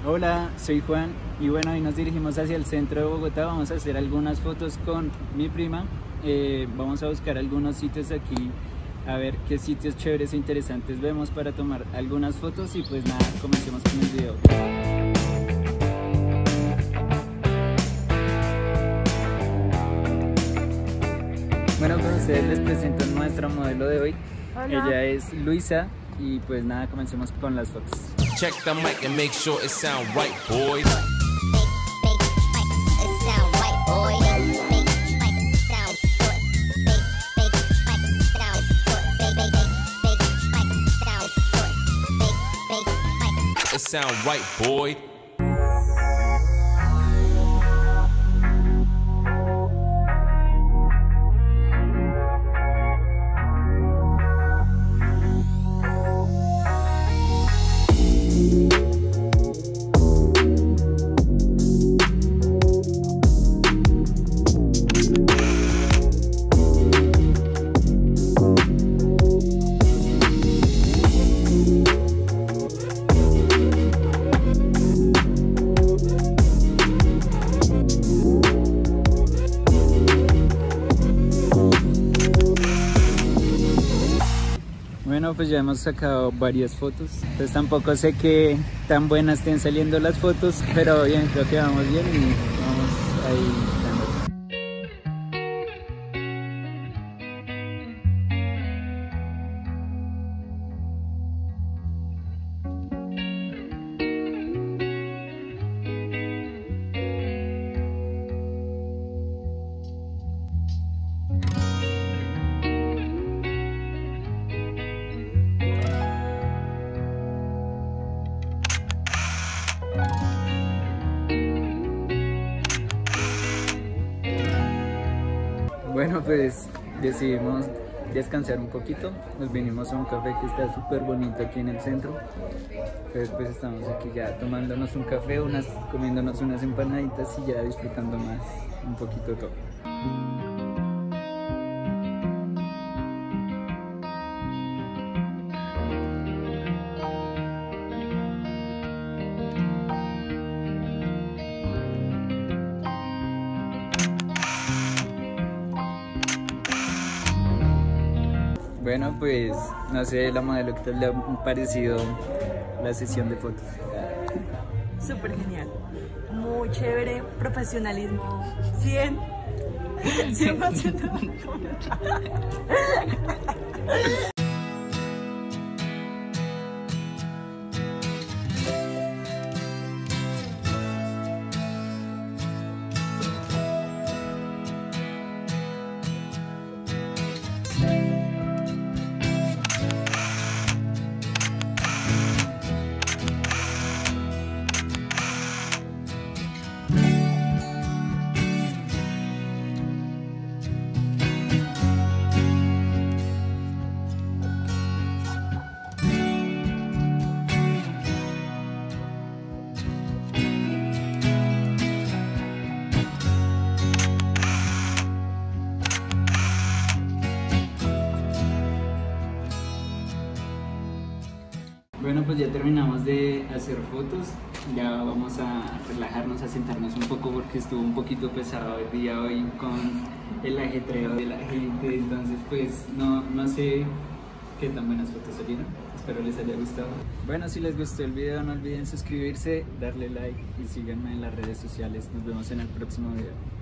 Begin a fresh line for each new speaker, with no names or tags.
Hola, soy Juan y bueno, hoy nos dirigimos hacia el centro de Bogotá. Vamos a hacer algunas fotos con mi prima. Vamos a buscar algunos sitios aquí, a ver qué sitios chéveres e interesantes vemos para tomar algunas fotos y pues nada, comencemos con el video. Bueno, con ustedes les presento nuestra modelo de hoy.
Hola.
Ella es Luisa y pues nada, comencemos con las fotos.
Check the mic and make sure it sound right, boys. It sound right, boy.
Bueno, pues ya hemos sacado varias fotos, pues tampoco sé qué tan buenas estén saliendo las fotos, pero bien, creo que vamos bien y vamos ahí dándole. Bueno, pues decidimos descansar un poquito, nos vinimos a un café que está súper bonito aquí en el centro. Entonces pues estamos aquí ya tomándonos un café, comiéndonos unas empanaditas y ya disfrutando más un poquito todo. Bueno, pues no sé, la modelo, ¿qué tal le ha parecido la sesión de fotos?
Súper genial, muy chévere, profesionalismo 100, 100%.
Bueno, pues ya terminamos de hacer fotos, ya vamos a relajarnos, a sentarnos un poco porque estuvo un poquito pesado el día hoy con el ajetreo de la gente, entonces pues no sé qué tan buenas fotos salieron, espero les haya gustado. Bueno, si les gustó el video no olviden suscribirse, darle like y síganme en las redes sociales, nos vemos en el próximo video.